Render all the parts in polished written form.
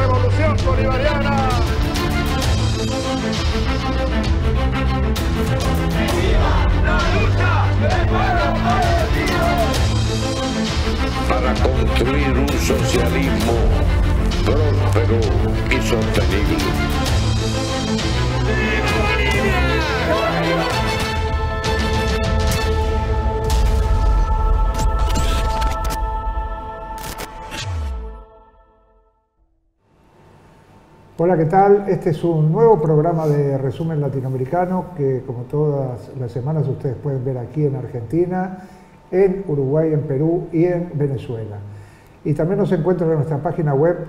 revolución bolivariana. ¡Viva la lucha del pueblo palestino! Para construir un socialismo próspero y sostenible. ¡Viva Bolivia! Hola, ¿qué tal? Este es un nuevo programa de Resumen Latinoamericano que, como todas las semanas, ustedes pueden ver aquí en Argentina, en Uruguay, en Perú y en Venezuela. Y también nos encuentran en nuestra página web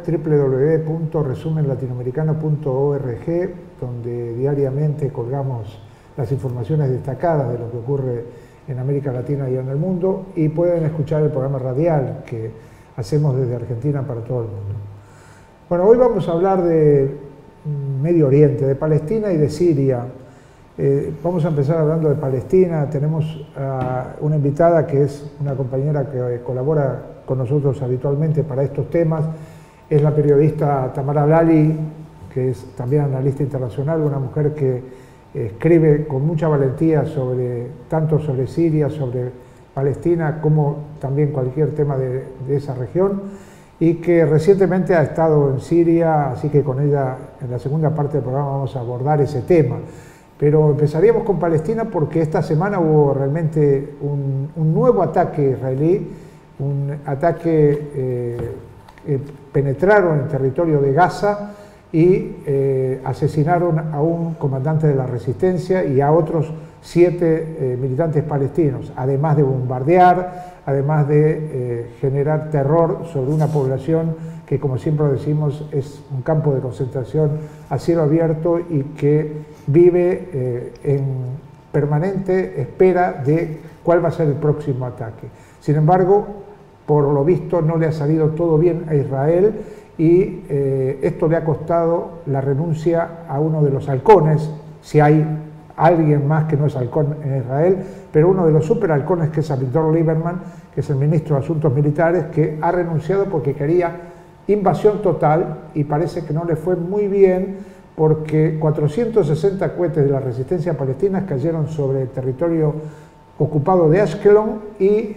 www.resumenlatinoamericano.org, donde diariamente colgamos las informaciones destacadas de lo que ocurre en América Latina y en el mundo, y pueden escuchar el programa radial que hacemos desde Argentina para todo el mundo. Bueno, hoy vamos a hablar de Medio Oriente, de Palestina y de Siria. Vamos a empezar hablando de Palestina. Tenemos a una invitada que es una compañera que colabora con nosotros habitualmente para estos temas. Es la periodista Tamara Blali, que es también analista internacional, una mujer que escribe con mucha valentía tanto sobre Siria, sobre Palestina, como también cualquier tema de esa región, y que recientemente ha estado en Siria, así que con ella en la segunda parte del programa vamos a abordar ese tema. Pero empezaríamos con Palestina porque esta semana hubo realmente un nuevo ataque israelí, un ataque penetraron en el territorio de Gaza y asesinaron a un comandante de la resistencia y a otros 7 militantes palestinos, además de bombardear, además de generar terror sobre una población que, como siempre decimos, es un campo de concentración a cielo abierto y que vive en permanente espera de cuál va a ser el próximo ataque. Sin embargo, por lo visto no le ha salido todo bien a Israel y esto le ha costado la renuncia a uno de los halcones, si hay alguien más que no es halcón en Israel, pero uno de los superhalcones, que es Avigdor Lieberman, que es el ministro de Asuntos Militares, que ha renunciado porque quería invasión total y parece que no le fue muy bien porque 460 cohetes de la resistencia palestina cayeron sobre el territorio ocupado de Ashkelon y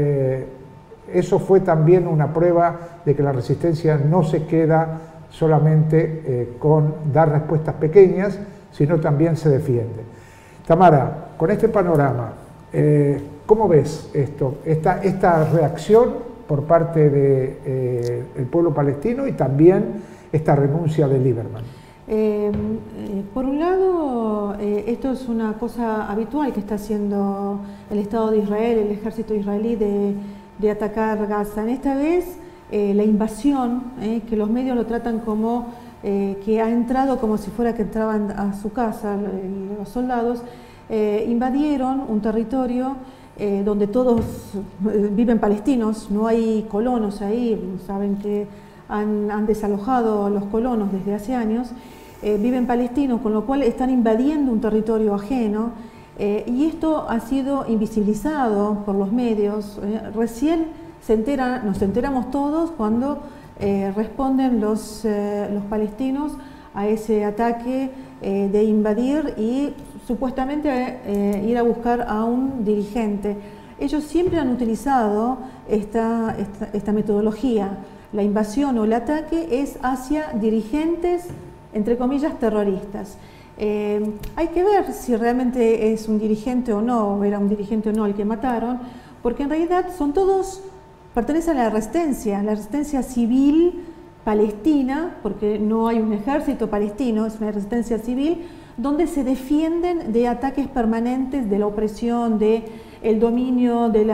eso fue también una prueba de que la resistencia no se queda solamente con dar respuestas pequeñas, sino también se defiende. Tamara, con este panorama, ¿cómo ves esta reacción por parte del pueblo palestino y también esta renuncia de Lieberman? Por un lado, esto es una cosa habitual que está haciendo el Estado de Israel, el ejército israelí, de atacar Gaza. En esta vez, la invasión, que los medios lo tratan como que ha entrado como si fuera que entraban a su casa los soldados, invadieron un territorio donde todos viven palestinos, no hay colonos ahí, saben que han desalojado a los colonos desde hace años, viven palestinos, con lo cual están invadiendo un territorio ajeno, y esto ha sido invisibilizado por los medios. Recién nos enteramos todos cuando responden los palestinos a ese ataque de invadir y supuestamente ir a buscar a un dirigente. Ellos siempre han utilizado esta metodología. La invasión o el ataque es hacia dirigentes, entre comillas, terroristas. Hay que ver si realmente es un dirigente o no, era un dirigente o no el que mataron, porque en realidad son todos, pertenecen a la resistencia civil palestina, porque no hay un ejército palestino, es una resistencia civil, donde se defienden de ataques permanentes, de la opresión, del dominio, de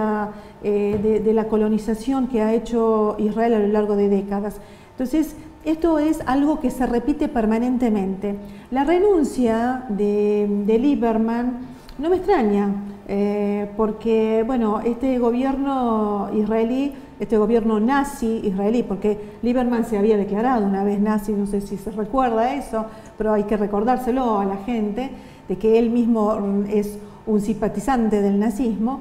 la colonización que ha hecho Israel a lo largo de décadas. Entonces, esto es algo que se repite permanentemente. La renuncia de Lieberman no me extraña, porque, bueno, este gobierno israelí, este gobierno nazi israelí, porque Lieberman se había declarado una vez nazi, no sé si se recuerda eso, pero hay que recordárselo a la gente, de que él mismo es un simpatizante del nazismo.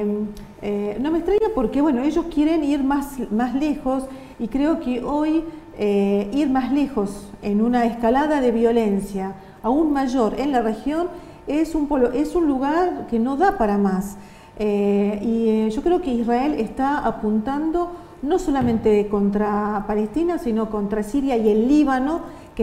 No me extraña porque, bueno, ellos quieren ir más lejos y creo que hoy ir más lejos en una escalada de violencia aún mayor en la región es un lugar que no da para más. Yo creo que Israel está apuntando no solamente contra Palestina, sino contra Siria y el Líbano, que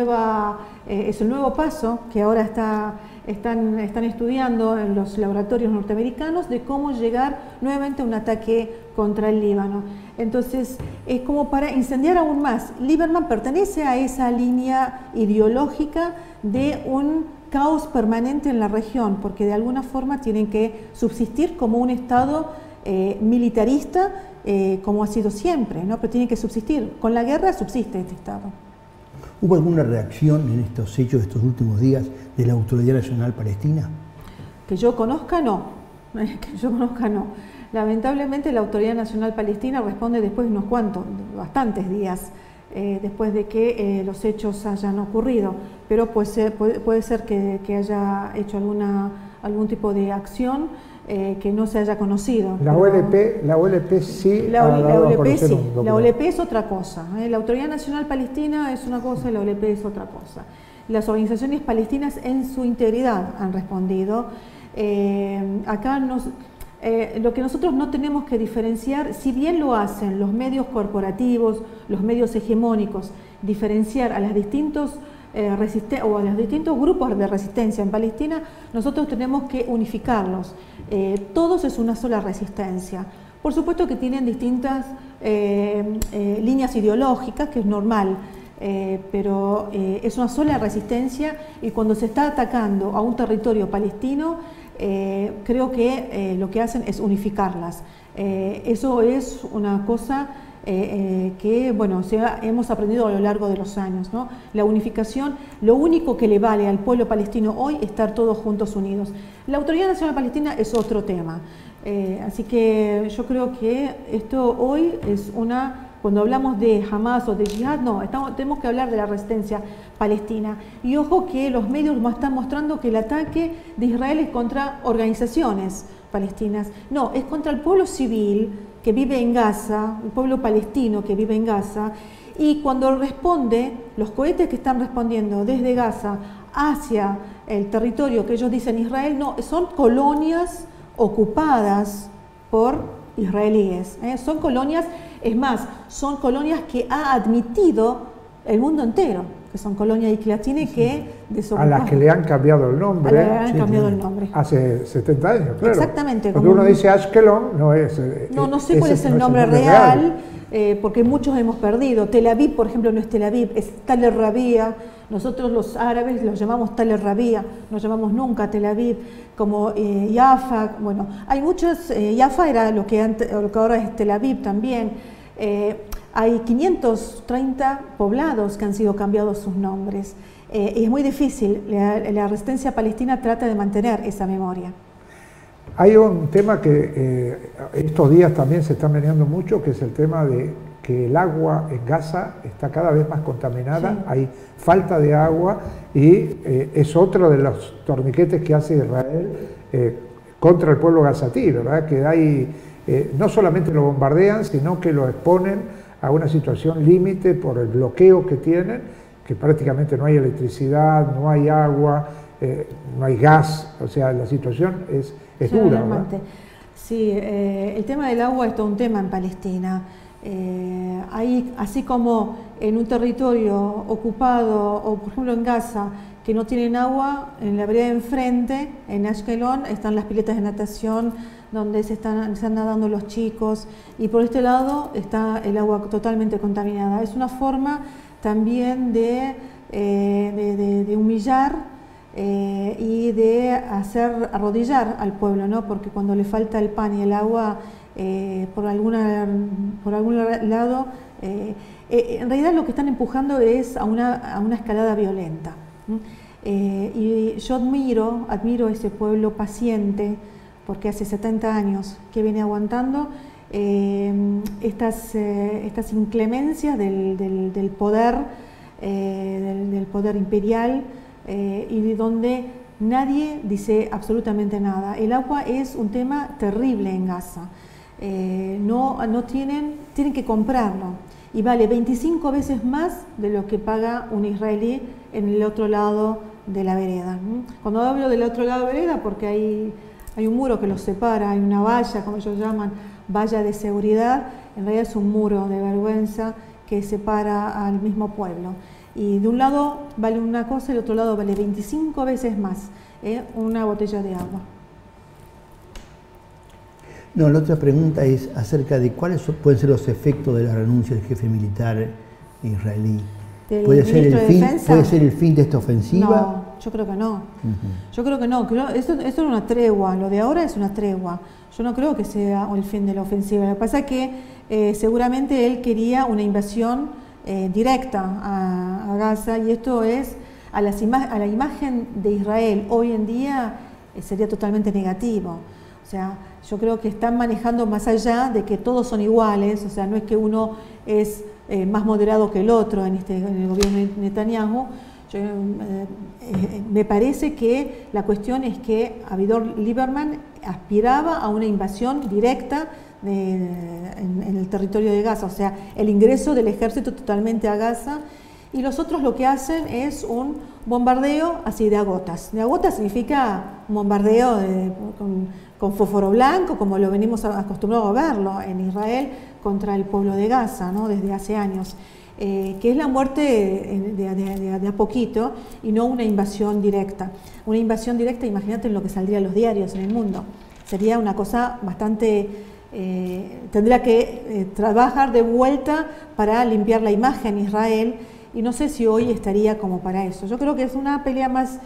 es el nuevo paso que ahora están estudiando en los laboratorios norteamericanos de cómo llegar nuevamente a un ataque contra el Líbano. Entonces, es como para incendiar aún más. Lieberman pertenece a esa línea ideológica de un caos permanente en la región, porque de alguna forma tienen que subsistir como un Estado militarista, como ha sido siempre, ¿no? Pero tienen que subsistir. Con la guerra subsiste este Estado. ¿Hubo alguna reacción en estos hechos de estos últimos días de la Autoridad Nacional Palestina? Que yo conozca, no. Que yo conozca, no. Lamentablemente la Autoridad Nacional Palestina responde después de bastantes días después de que los hechos hayan ocurrido, pero puede ser que haya hecho algún tipo de acción que no se haya conocido. La OLP sí ha dado a conocer un documento. La OLP es otra cosa. La Autoridad Nacional Palestina es una cosa y la OLP es otra cosa. Las organizaciones palestinas en su integridad han respondido. Acá lo que nosotros no tenemos que diferenciar, si bien lo hacen los medios corporativos, los medios hegemónicos, diferenciar a los distintos grupos de resistencia en Palestina, nosotros tenemos que unificarlos. Todos es una sola resistencia. Por supuesto que tienen distintas líneas ideológicas, que es normal, pero es una sola resistencia, y cuando se está atacando a un territorio palestino, creo que lo que hacen es unificarlas. Eso es una cosa que, bueno, hemos aprendido a lo largo de los años, ¿no? La unificación, lo único que le vale al pueblo palestino hoy es estar todos juntos unidos. La Autoridad Nacional Palestina es otro tema. Así que yo creo que esto hoy es cuando hablamos de Hamas o de Jihad, no, tenemos que hablar de la resistencia palestina. Y ojo que los medios están mostrando que el ataque de Israel es contra organizaciones palestinas. No, es contra el pueblo civil que vive en Gaza, el pueblo palestino que vive en Gaza, y cuando los cohetes que están respondiendo desde Gaza hacia el territorio que ellos dicen Israel, no, son colonias ocupadas por israelíes, son colonias, es más, son colonias que ha admitido el mundo entero, que son colonias y que las tiene que desocupar. A las que le han cambiado el nombre. Hace 70 años, claro. Exactamente. Cuando uno dice Ashkelon, no es... No sé cuál es el nombre real, porque muchos hemos perdido. Tel Aviv, por ejemplo, no es Tel Aviv, es Tal el-Rabia. Nosotros los árabes los llamamos Tal el-Rabia, no llamamos nunca Tel Aviv, como Jaffa. Bueno, hay muchos, Jaffa era lo que ahora es Tel Aviv también. Hay 530 poblados que han sido cambiados sus nombres. Y es muy difícil, la resistencia palestina trata de mantener esa memoria. Hay un tema que estos días también se está meneando mucho, que es el tema de que el agua en Gaza está cada vez más contaminada, sí. Hay falta de agua y es otro de los torniquetes que hace Israel contra el pueblo gazatí, ¿verdad? Que hay, no solamente lo bombardean, sino que lo exponen a una situación límite por el bloqueo que tienen, que prácticamente no hay electricidad, no hay agua, no hay gas, o sea, la situación es dura, ¿verdad? Sí, el tema del agua es todo un tema en Palestina. Así como en un territorio ocupado, o por ejemplo en Gaza, que no tienen agua, en la vereda de enfrente, en Ashkelon, están las piletas de natación donde se están nadando los chicos, y por este lado está el agua totalmente contaminada. Es una forma también de humillar y de hacer arrodillar al pueblo, ¿no? Porque cuando le falta el pan y el agua, por algún lado, en realidad lo que están empujando es a una escalada violenta. Y yo admiro a ese pueblo paciente, porque hace 70 años que viene aguantando estas inclemencias del poder imperial, y donde nadie dice absolutamente nada. El agua es un tema terrible en Gaza. Tienen que comprarlo. y vale 25 veces más de lo que paga un israelí en el otro lado de la vereda. Cuando hablo del otro lado de la vereda, porque hay un muro que los separa, hay una valla, como ellos llaman, valla de seguridad, en realidad es un muro de vergüenza que separa al mismo pueblo. Y de un lado vale una cosa y del otro lado vale 25 veces más una botella de agua. No, la otra pregunta es acerca de cuáles pueden ser los efectos de la renuncia del jefe militar israelí. ¿Puede ser el fin de esta ofensiva? No, yo creo que no. Yo creo que no. Esto es una tregua. Lo de ahora es una tregua. Yo no creo que sea el fin de la ofensiva. Lo que pasa es que seguramente él quería una invasión directa a Gaza, y esto es a la imagen de Israel hoy en día sería totalmente negativo. O sea, yo creo que están manejando más allá de que todos son iguales, o sea, no es que uno es más moderado que el otro en el gobierno de Netanyahu. Me parece que la cuestión es que Avigdor Lieberman aspiraba a una invasión directa en el territorio de Gaza, o sea, el ingreso del ejército totalmente a Gaza, y los otros lo que hacen es un bombardeo así de a gotas. De a gotas significa un bombardeo con fósforo blanco, como lo venimos acostumbrados a verlo en Israel contra el pueblo de Gaza, ¿no? Desde hace años, que es la muerte de a poquito y no una invasión directa. Una invasión directa, imagínate en lo que saldría en los diarios en el mundo. Sería una cosa bastante... tendría que trabajar de vuelta para limpiar la imagen de Israel, y no sé si hoy estaría como para eso. Yo creo que es una pelea más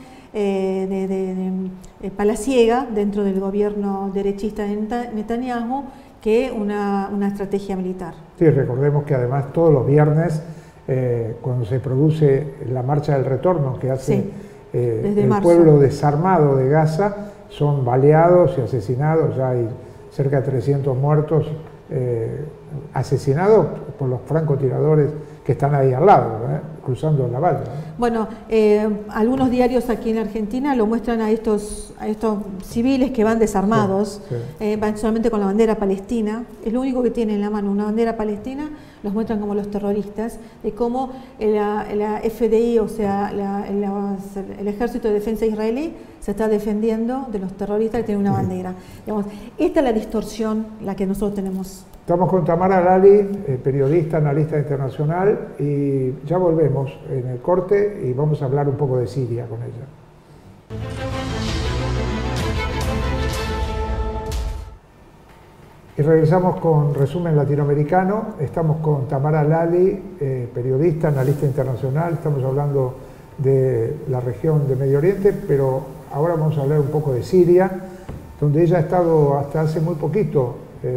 palaciega dentro del gobierno derechista de Netanyahu que una estrategia militar. Sí, recordemos que además todos los viernes, cuando se produce la marcha del retorno que hace el pueblo desarmado de Gaza, son baleados y asesinados. Ya hay cerca de 300 muertos asesinados por los francotiradores que están ahí al lado, cruzando la valla. Bueno, algunos diarios aquí en Argentina lo muestran a estos civiles que van desarmados, van solamente con la bandera palestina, es lo único que tienen en la mano, una bandera palestina, los muestran como los terroristas, de cómo la FDI, o sea, el Ejército de Defensa israelí, se está defendiendo de los terroristas que tienen una bandera. Digamos, esta es la distorsión la que nosotros tenemos. Estamos con Tamara Lali, periodista, analista internacional, y ya volvemos en el corte y vamos a hablar un poco de Siria con ella. Y regresamos con Resumen Latinoamericano. Estamos con Tamara Lali, periodista, analista internacional. Estamos hablando de la región de Medio Oriente, pero ahora vamos a hablar un poco de Siria, donde ella ha estado hasta hace muy poquito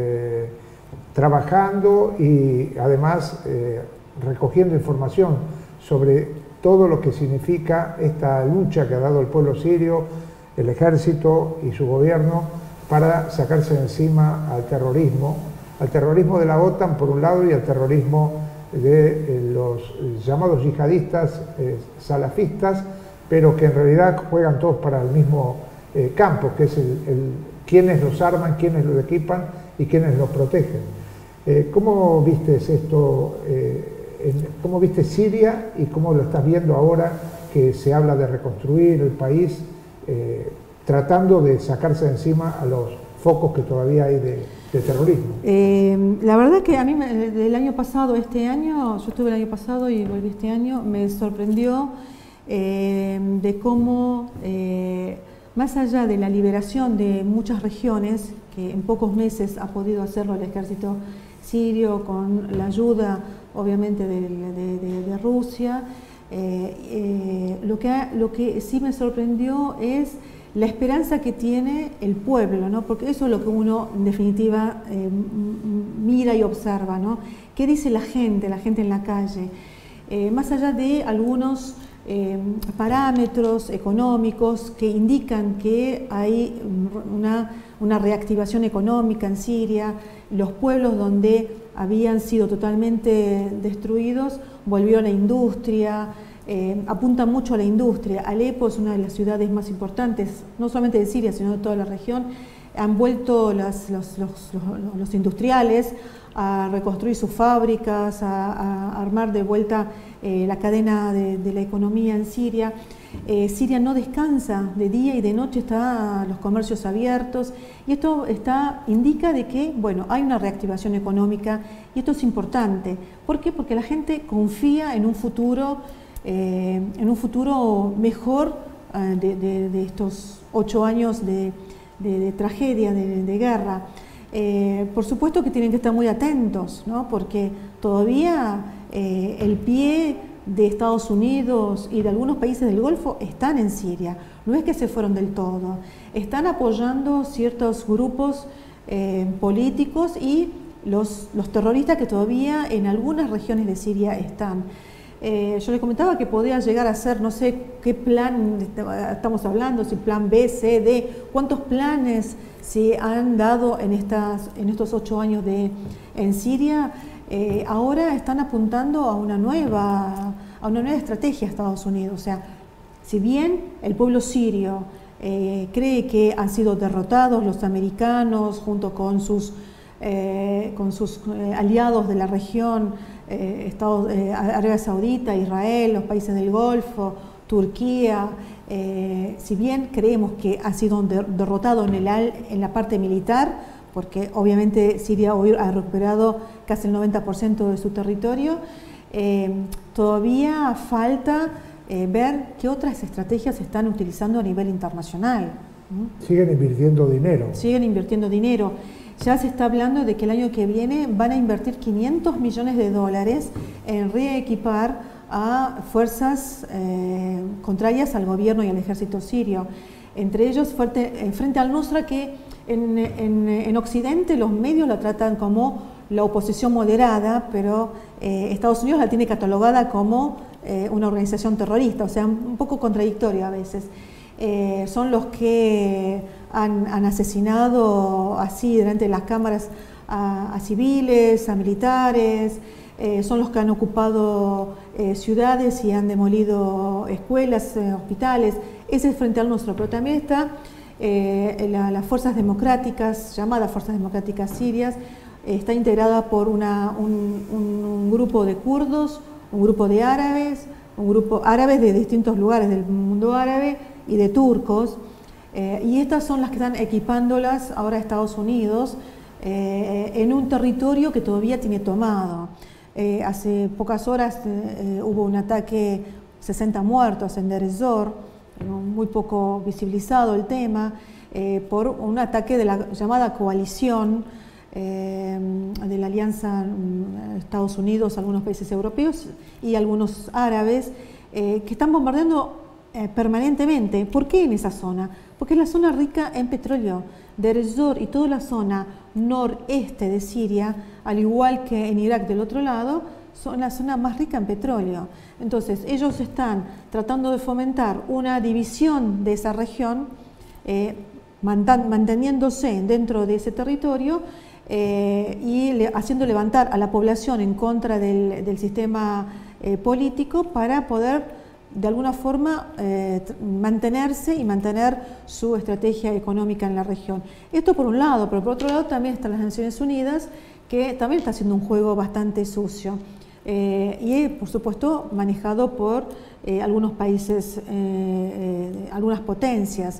trabajando y además recogiendo información sobre todo lo que significa esta lucha que ha dado el pueblo sirio, el ejército y su gobierno para sacarse de encima al terrorismo de la OTAN por un lado y al terrorismo de los llamados yihadistas salafistas, pero que en realidad juegan todos para el mismo campo, que es quienes los arman, quienes los equipan y quienes los protegen. ¿Cómo viste esto? ¿Cómo viste Siria y cómo lo estás viendo ahora que se habla de reconstruir el país, tratando de sacarse de encima a los focos que todavía hay de terrorismo? La verdad que a mí del año pasado, este año, yo estuve el año pasado y volví este año, me sorprendió de cómo, más allá de la liberación de muchas regiones, que en pocos meses ha podido hacerlo el ejército sirio con la ayuda obviamente de Rusia, lo que sí me sorprendió es la esperanza que tiene el pueblo, ¿no? Porque eso es lo que uno en definitiva mira y observa, ¿no? ¿Qué dice la gente en la calle? Más allá de algunos parámetros económicos que indican que hay una reactivación económica en Siria, los pueblos donde habían sido totalmente destruidos volvieron a la industria, apuntan mucho a la industria. Alepo es una de las ciudades más importantes, no solamente de Siria, sino de toda la región. Han vuelto los industriales, a reconstruir sus fábricas, a armar de vuelta la cadena de la economía en Siria. Siria no descansa, de día y de noche están los comercios abiertos, y esto indica de que, bueno, hay una reactivación económica, y esto es importante. ¿Por qué? Porque la gente confía en un futuro mejor de estos 8 años de tragedia, de guerra. Por supuesto que tienen que estar muy atentos, ¿no? Porque todavía el pie de Estados Unidos y de algunos países del Golfo están en Siria. No es que se fueron del todo. Están apoyando ciertos grupos políticos y los terroristas que todavía en algunas regiones de Siria están. Yo les comentaba que podía llegar a ser, no sé qué plan estamos hablando, si plan B, C, D, cuántos planes se han dado en estos 8 años en Siria. Ahora están apuntando a una nueva estrategia Estados Unidos. O sea, si bien el pueblo sirio cree que han sido derrotados los americanos junto con sus aliados de la región, Arabia Saudita, Israel, los países del Golfo, Turquía, si bien creemos que ha sido derrotado en la parte militar, porque obviamente Siria hoy ha recuperado casi el 90% de su territorio, todavía falta ver qué otras estrategias se están utilizando a nivel internacional. Siguen invirtiendo dinero. Siguen invirtiendo dinero. Ya se está hablando de que el año que viene van a invertir $500 millones en reequipar a fuerzas contrarias al gobierno y al ejército sirio. Entre ellos, frente al Nusra, que en Occidente los medios la tratan como la oposición moderada, pero Estados Unidos la tiene catalogada como una organización terrorista, o sea, un poco contradictorio a veces. Son los que han asesinado así delante de las cámaras a civiles, a militares, son los que han ocupado ciudades y han demolido escuelas, hospitales. Ese es frente al nuestro, pero también está las fuerzas democráticas, llamadas fuerzas democráticas sirias. Está integrada por un grupo de kurdos, un grupo de árabes, árabes de distintos lugares del mundo árabe y de turcos, y estas son las que están equipándolas ahora Estados Unidos en un territorio que todavía tiene tomado. Hace pocas horas hubo un ataque, 60 muertos en Deir ez-Zor, muy poco visibilizado el tema, por un ataque de la llamada coalición de la alianza Estados Unidos, algunos países europeos y algunos árabes, que están bombardeando permanentemente. ¿Por qué en esa zona? Porque es la zona rica en petróleo. Deir ez-Zor y toda la zona noreste de Siria, al igual que en Irak del otro lado, son la zona más rica en petróleo. Entonces ellos están tratando de fomentar una división de esa región, manteniéndose dentro de ese territorio y haciendo levantar a la población en contra del sistema político para poder de alguna forma mantenerse y mantener su estrategia económica en la región. Esto por un lado, pero por otro lado también están las Naciones Unidas, que también está haciendo un juego bastante sucio y por supuesto manejado por algunos países, algunas potencias.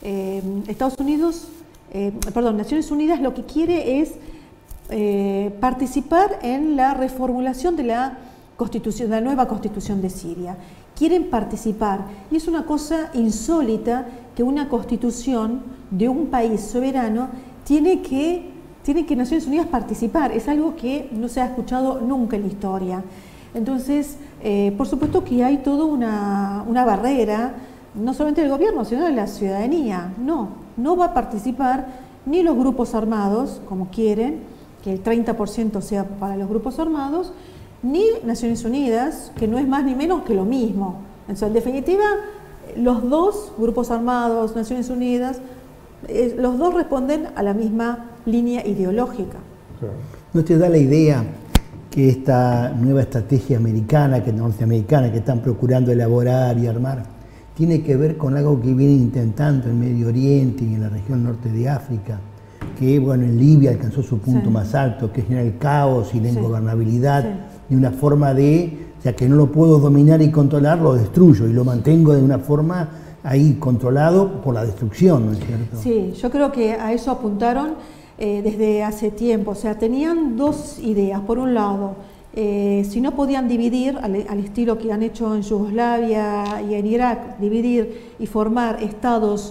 Naciones Unidas lo que quiere es participar en la reformulación de la nueva constitución de Siria. Quieren participar, y es una cosa insólita que una constitución de un país soberano tiene que Naciones Unidas participar. Es algo que no se ha escuchado nunca en la historia. Entonces, por supuesto que hay toda una barrera, no solamente del gobierno, sino de la ciudadanía. No va a participar ni los grupos armados, como quieren, que el 30% sea para los grupos armados, ni Naciones Unidas, que no es más ni menos que lo mismo. Entonces, en definitiva, los dos grupos armados, Naciones Unidas, los dos responden a la misma línea ideológica. ¿No te da la idea que esta nueva estrategia norteamericana que están procurando elaborar y armar tiene que ver con algo que vienen intentando en Medio Oriente y en la región norte de África, que, bueno, en Libia alcanzó su punto más alto, que genera el caos y la ingobernabilidad, y una forma de, o sea, que no lo puedo dominar y controlar, lo destruyo y lo mantengo de una forma ahí controlado por la destrucción, ¿no es cierto? Sí, yo creo que a eso apuntaron desde hace tiempo. O sea, tenían dos ideas. Por un lado, si no podían dividir, al estilo que han hecho en Yugoslavia y en Irak, dividir y formar estados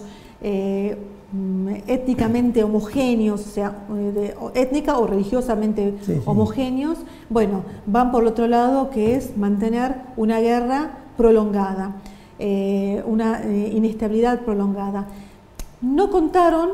étnicamente homogéneos, o sea, étnica o religiosamente homogéneos, bueno, van por el otro lado, que es mantener una guerra prolongada, una inestabilidad prolongada. No contaron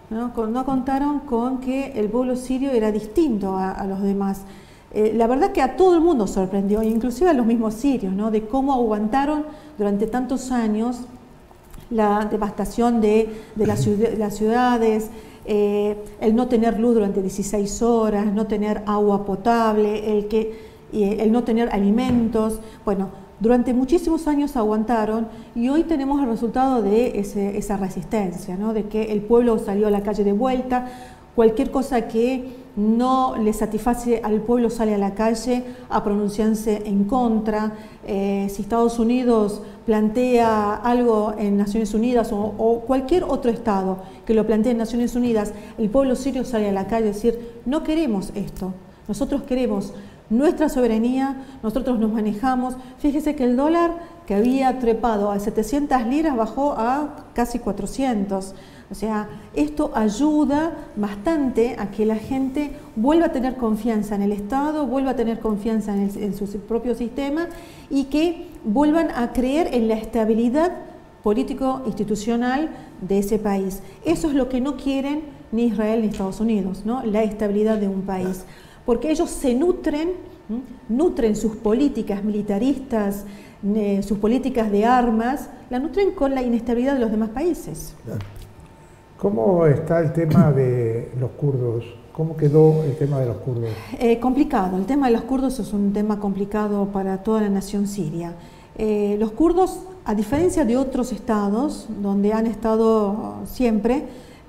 con que el pueblo sirio era distinto a los demás. La verdad que a todo el mundo sorprendió, inclusive a los mismos sirios, ¿no? De cómo aguantaron durante tantos años la devastación de las ciudades, el no tener luz durante 16 horas, no tener agua potable, el no tener alimentos. Bueno, durante muchísimos años aguantaron y hoy tenemos el resultado de esa resistencia, ¿no? De que el pueblo salió a la calle de vuelta. Cualquier cosa que no le satisface al pueblo sale a la calle a pronunciarse en contra. Si Estados Unidos plantea algo en Naciones Unidas o cualquier otro Estado que lo plantee en Naciones Unidas, el pueblo sirio sale a la calle a decir: no queremos esto, nosotros queremos nuestra soberanía, nosotros nos manejamos. Fíjese que el dólar, que había trepado a 700 liras, bajó a casi 400. O sea, esto ayuda bastante a que la gente vuelva a tener confianza en el Estado, vuelva a tener confianza en su propio sistema y que vuelvan a creer en la estabilidad político-institucional de ese país. Eso es lo que no quieren ni Israel ni Estados Unidos, ¿no? La estabilidad de un país. Porque ellos se nutren sus políticas militaristas, sus políticas de armas, la nutren con la inestabilidad de los demás países. ¿Cómo está el tema de los kurdos? ¿Cómo quedó el tema de los kurdos? Complicado. El tema de los kurdos es un tema complicado para toda la nación siria. Los kurdos, a diferencia de otros estados donde han estado siempre,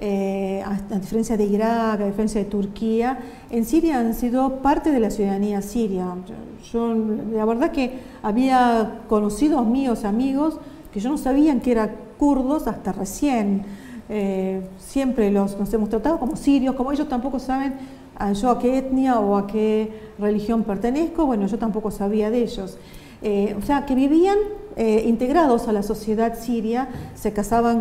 a diferencia de Irak, a diferencia de Turquía, en Siria han sido parte de la ciudadanía siria. Yo la verdad que había conocido míos amigos que yo no sabían que eran kurdos hasta recién. Siempre nos hemos tratado como sirios, como ellos tampoco saben yo a qué etnia o a qué religión pertenezco. Bueno, yo tampoco sabía de ellos. O sea, que vivían integrados a la sociedad siria, se casaban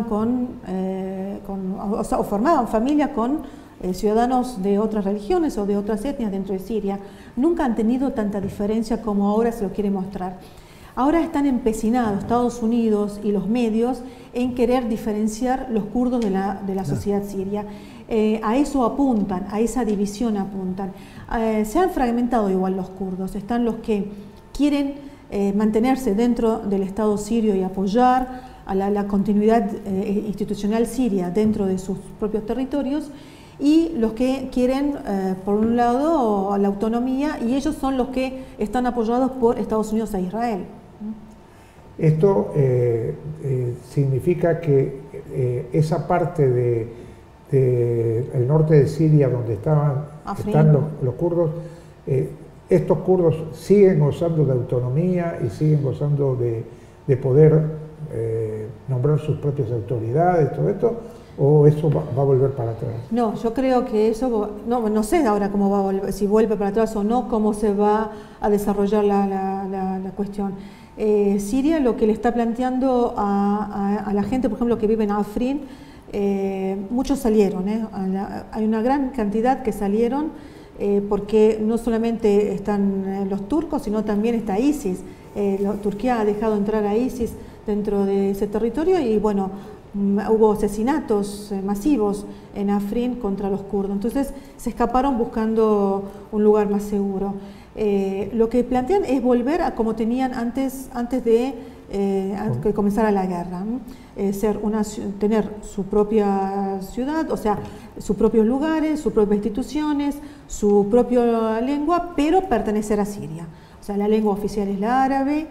o formaban familia con ciudadanos de otras religiones o de otras etnias dentro de Siria. Nunca han tenido tanta diferencia como ahora se lo quiere mostrar. Ahora están empecinados Estados Unidos y los medios en querer diferenciar los kurdos de la sociedad siria. A eso apuntan, a esa división apuntan. Se han fragmentado igual los kurdos. Están los que quieren mantenerse dentro del Estado sirio y apoyar a la continuidad institucional siria dentro de sus propios territorios, y los que quieren, por un lado, la autonomía, y ellos son los que están apoyados por Estados Unidos e Israel. Esto significa que esa parte del norte de Siria donde están los kurdos, estos kurdos siguen gozando de autonomía y siguen gozando de poder nombrar sus propias autoridades, todo esto, ¿o eso va a volver para atrás? No, yo creo que eso, no sé ahora cómo va a volver, si vuelve para atrás o no, cómo se va a desarrollar la cuestión. Siria lo que le está planteando a la gente, por ejemplo, que vive en Afrin, muchos salieron, hay una gran cantidad que salieron, porque no solamente están los turcos, sino también está ISIS. Turquía ha dejado entrar a ISIS dentro de ese territorio y bueno, hubo asesinatos masivos en Afrin contra los kurdos. Entonces se escaparon buscando un lugar más seguro. Lo que plantean es volver a como tenían antes de que comenzara la guerra, tener su propia ciudad, o sea, sus propios lugares, sus propias instituciones, su propia lengua, pero pertenecer a Siria. O sea, la lengua oficial es la árabe,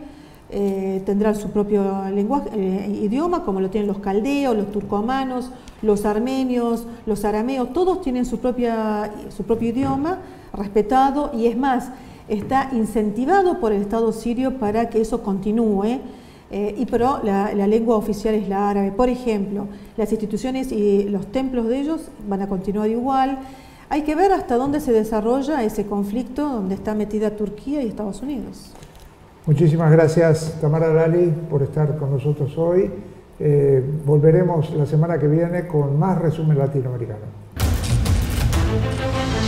tendrá su propio lenguaje, idioma, como lo tienen los caldeos, los turcomanos, los armenios, los arameos, todos tienen su propio idioma respetado, y es más, está incentivado por el Estado sirio para que eso continúe, pero la lengua oficial es la árabe. Por ejemplo, las instituciones y los templos de ellos van a continuar igual. Hay que ver hasta dónde se desarrolla ese conflicto donde está metida Turquía y Estados Unidos. Muchísimas gracias, Tamara Lali, por estar con nosotros hoy. Volveremos la semana que viene con más resumen latinoamericano.